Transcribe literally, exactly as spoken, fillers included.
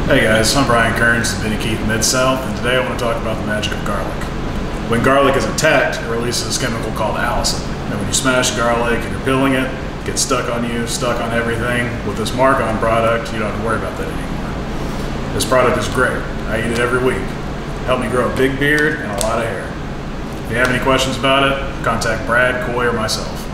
Hey guys, I'm Brian Kearns from Veggie Mid-South, and today I want to talk about the magic of garlic. When garlic is attacked, it releases this chemical called allicin. And when you smash garlic and you're peeling it, it gets stuck on you, stuck on everything. With this mark-on product, you don't have to worry about that anymore. This product is great. I eat it every week. Helped me grow a big beard and a lot of hair. If you have any questions about it, contact Brad, Coy, or myself.